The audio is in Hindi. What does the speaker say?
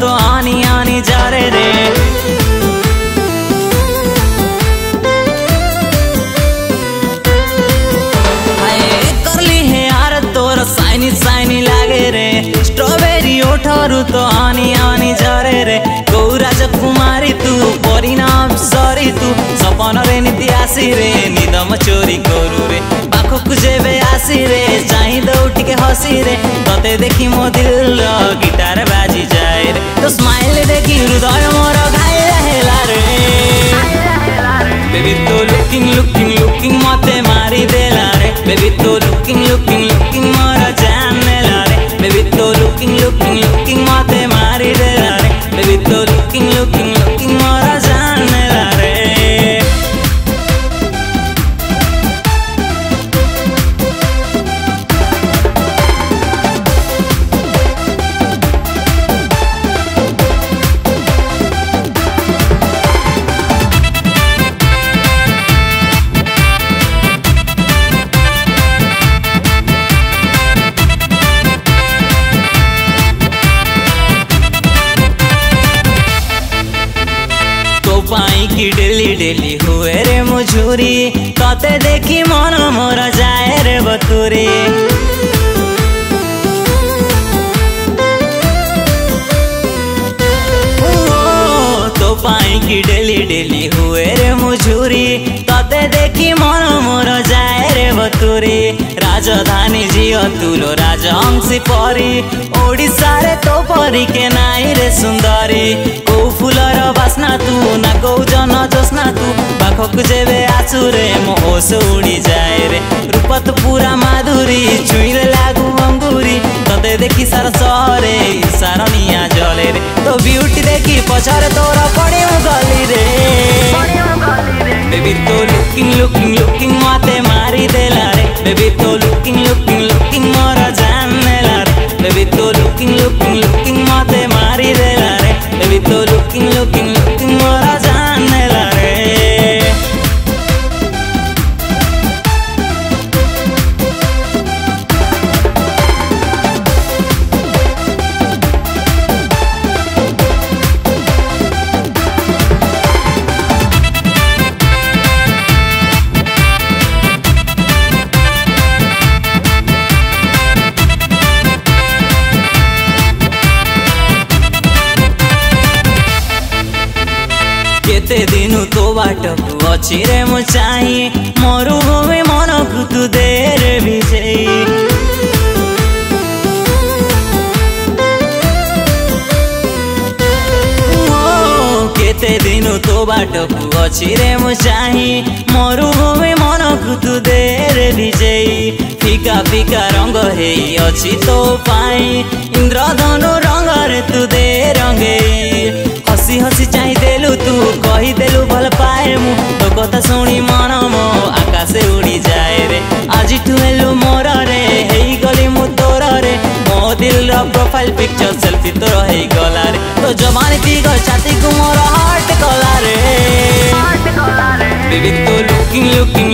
आनी आनी जा रे रे। साइनी साइनी लागे रे स्ट्रॉबेरी ओठरू तो आनी आनी जरे रे। गौराज कुमारी तू परिणाम सरी तू सपन रे नीति आसी रे निदम चोरी करू रे। पाखक जेबे आसी रे चाही दौटी के हसी रे तते देखी मो दिल गिटार बाजी जाए रे। तो स्माइल देखी हृदय मोर घायल हेला रे। बेबी तो लुकिंग लुकिंग लुकिंग मते मारी देला रे। बेबी तो लुकिंग लुकिंग लुकिंग मोर जान नेला रे। बेबी तो लुकिंग लुकिंग लुकिंग मते मारी देला रे। बेबी तो लुकिंग लुकिंग लुकिंग मोर जान नेला रे। पाई की डेली डेली हुए रे मुझुरी तते देखी मन मोर जाए रे बतुरी। तो पाई की डेली डेली हुए रे मुझुरी तते देखी मन मोर जाए रे बतुरी। राजधानी झियो तुलो राजहंसी परी ओडिशा रे तो परी के नाई रे सुंदरी। को फुलर बास्ना तू ना को जन जोस्ना तू पाखक जेबे आसु रे मो होश उड़ी जाए रे। रूपत पूरा माधुरी छुईले लागू अंगुरी तते देखी सारा सहरे सारनिया जले रे। तो ब्यूटी देखी पछरे तोरा पड़ी गली रे। बेबी तो लुकिंग लुकिंग लुकिंग मते मारी देला रे। बेबी तो लुकिंग लुकिंग लुकिंग मोर जान नेला रे। बेबी तो लुकिंग लुकिंग लुकिंग मते मारी देला रे। बेबी तो लुकिंग लुकिंग लुकिंग मोर जान नेला रे। केते दिनु तो बाटकु अछि रे मु चाही मरुभूमि मनकु तू दे रे विजयी। केते दिनु तो बाटकु अछि रे मु चाही मरुभूमि मनकु तू दे रे विजयी। फीका फीका रंग हेई अछि तो पाई इंद्रधनु रंग रे तू दे रंगेई। हसी हसी चाही देलु तू कही देलु भल पाए मु तो कथा शुणी मन मो आकाशे उड़ी जाए रे। आज तू हेलु मोर रे हेई गली मु तोर रे। मो दिल रो प्रोफाइल पिक्चर सेल्फी तोर हेई गला रे। तो जवानी दी गो छाती को मोर हार्ट कला रे। बेबी तो लुकिंग लुकिंग